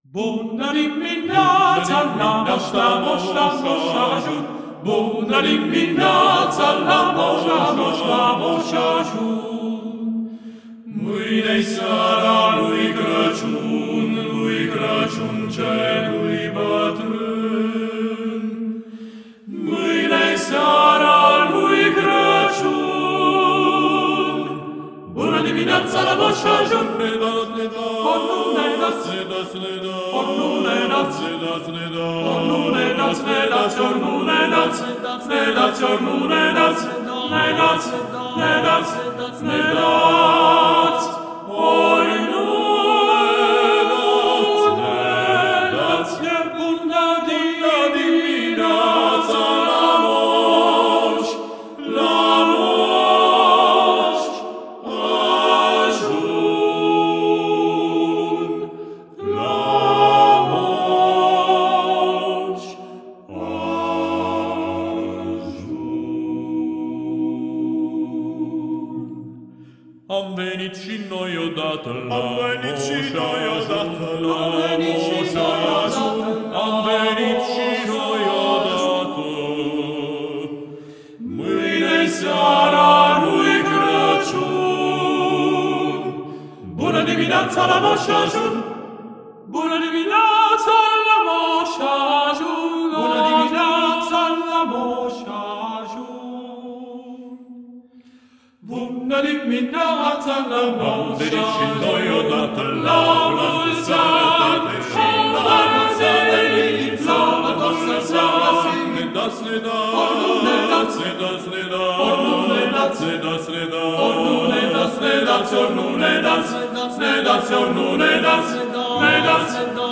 Bună dimineața, la moș, la moș, la moș ajun. Bună dimineața, la moș, la moș, la moș ajun. Mâine-i seara lui Crăciun celui bătrân. Mâine-i seara lui Crăciun. Bună dimineața, la moș ajun. Am venit și noi odată la Am venit și noi odată la Moș Ajun. Am venit și noi odată. Mâine-i seara lui Crăciun. Bună dimineața la Moș Ajun. Bună dimineața la Moș Ajun. Bună dimineața la Moș Ajun. Bună dimineața la Moș Ajun. Am venit și noi odată La mulți ani și la mulți ani. La mulți ani. Ne da, Ne dați, ne dați, ne da, ne dați, ne dați, ne da, ne dați, ne dați, ori nu ne dați, ne dați, ori nu ne dați, ne dați,